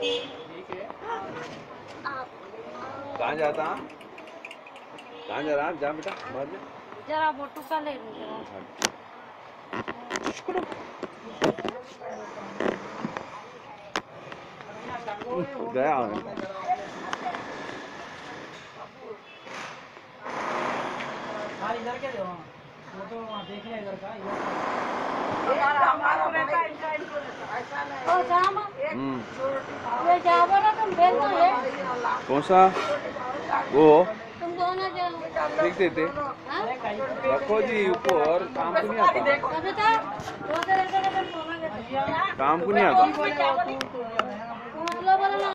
कहाँ जाता? कहाँ जा रहा? जा बेटा बाद में। जरा फोटो का ले गया इधर के दो फोटो वहाँ देख ले इधर का ये जाओ ना तुम भेज दो ये कौन सा वो तुम दोनों जाओ देख देते रखो जी ऊपर काम को नहीं आता बेटा काम को नहीं आता